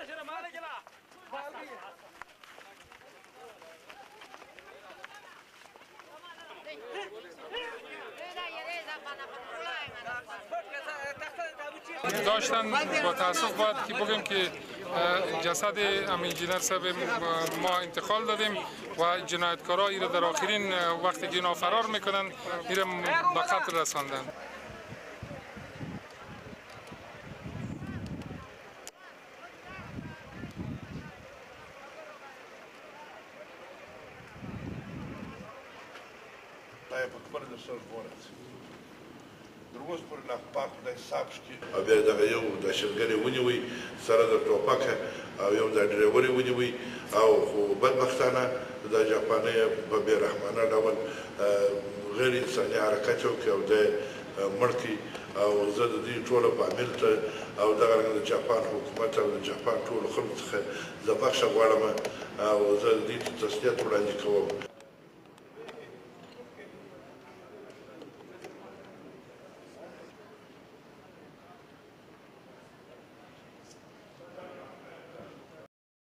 داشتن با تاسف باید که بگیم که جسد انجینر صاحب ما انتقال دادیم و جنایتکارا ایره در آخرین وقتی که اینا فرار میکنن ایره به قتل رساندن. اوس پر ناپاک د حساب شي او بیا دغه یو د شلګرې ونیوي سره د ټوپکه او یو د ډریوري ونیوي او خو بدبختانه د جاپاني په بې رحمانه ډول غیر انساني حرکت وکړي او د مړ کړي او زه د دې ټولو فامیل ته او دغه رنګه د جاپان حکومت او د جاپان ټولو خلکو څخه زه بخښه غواړم او زه د دې تسلیت وړاندې کوم.